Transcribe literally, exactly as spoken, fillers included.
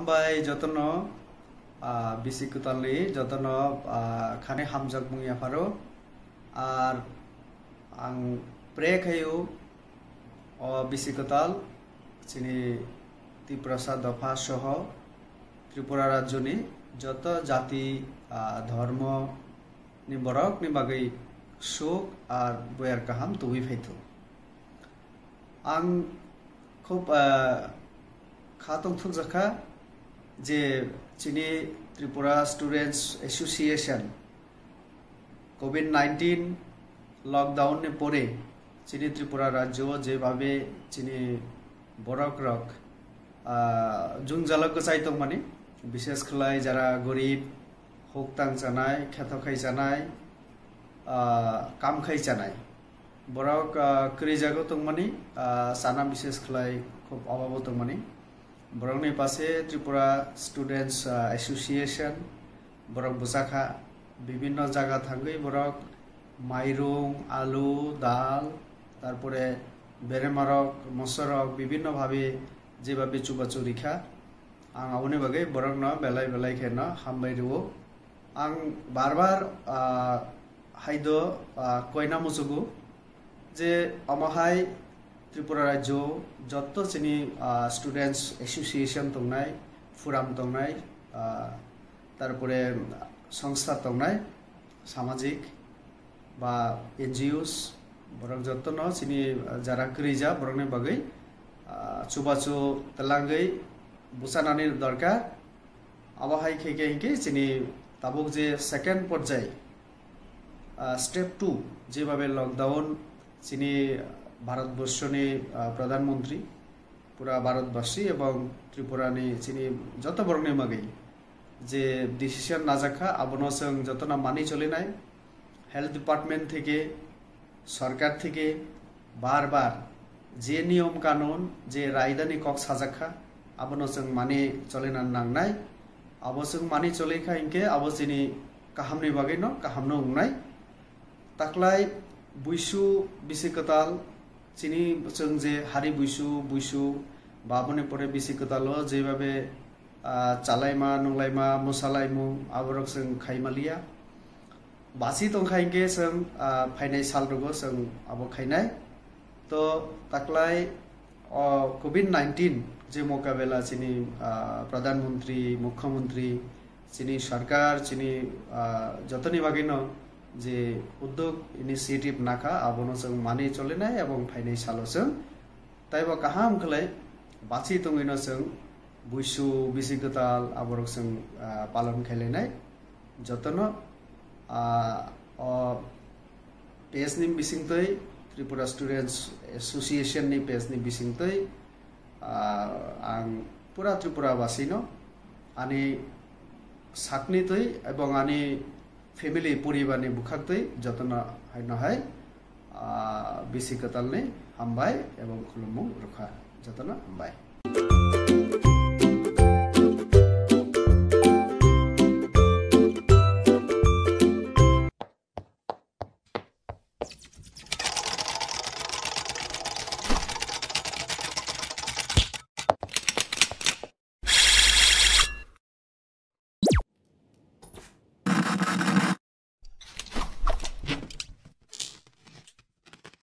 हामबाय जतनो बिसिकतालनि जतनो खाने हामजक मुंया फारो आर आं प्रे खायो ओ बिसिकताल चिनि त्रिपुरा दफा सह त्रिपुरा राज्यनि जत जाति धर्म नि बरक नि बागै सुख आर बयार काहाम तुबि फैथो आं खूब खातों थुक जखा जे चिनि Tripura students association covid nineteen lockdown ने परे चिनि त्रिपुरा राज्य जे भावे चिनि बरक रक जुं जालक चाइ दं माने विशेष खलाय जारा गरीब होकतां जानाय खेथखाय जानाय काम खाय जानाय बरक क्रिजागो दं माने साना विशेष खलाय खूब अभाव दं माने बरकनि पासे त्रिपुरा स्टूडेंट्स एसोसिएशन बरक बुसाखा विभिन्न जायगा थांगै बरक माइरं आलू दाल तारपरे बेरेमारक मसरक विभिन्न भावे जेभाबे चुबाचु रिखा आं आवने बागै बरक न बेलाय बेलाय खेना हामबाय रुओ आं बार बार हाइदो कोयना मुजुगु जे अमहाय त्रिपुरा राज्य जत्तो चिनि स्टूडेंट्स एसोसिएशन तंनाय फुराम तंनाय तारपरे संस्था तंनाय सामाजिक बा एनजिओस बरक जत्तो न चिनि जारा क्रिजा बरकनि बागै चुबाचु तलांगै बुसानानि दरकार आबाहाय खेके हिके चिनि ताबुक जे सेकेंड पर्याय स्टेप टू जे भावे लॉकडाउन चिनि भारतवर्षनि प्रधानमंत्री पूरा भारतवासी एवं त्रिपुरानि चिनि जत बरकनि मगै जे डिसिशन नाजाखा आबनो जों जतना मानि चलिनाय हेल्थ डिपार्टमेंट थेके सरकार थेके बार बार जे नियम कानून जे रायदानि कक साजाखा आबनो जों मानि चलिना नांनाय आबो जों मानि चलिखा इनके आबो जिनि काहामनि बागै न काहामनो उंनाय ताक्लाय बुइसु बिसिकताल चिनि जों जे हारि बुइसु बुइसु बाबने परे बिसिकताल जे भाबे चालायमा नुलायमा मोसालायमु आबरक जों खायमालिया बासी तंखाइके जों फाइनाय सालरगो जों आबो खायनाय तो ताक्लाय कोविड नाइनटीन जे मोकाबेला चिनि प्रधानमंत्री मुख्यमंत्री चिनि सरकार चिनि जतनि बागैनो जे उद्योग इनिशिएटिव नाका आबनो जों मानि चलिनाय एवं फाइनाय सालो जों ताइबा काहाम खलाय बासी तंगैनो जों बुइसु बिसिकताल आबरक जों पालन खायलायनाय जतनो पेज नि बिसिंतै त्रिपुरा स्टूडेंट्स एसोसिएशन नि पेज नि बिसिंतै आं पूरा त्रिपुरा वासिनो आनि साकनितै एवं आनि फेमिली परिवारनि बुखाक्तै जतना हायनहाय बिसिकतालनि हामबाय एवं खुलुमु रुखा जतना हामबाय।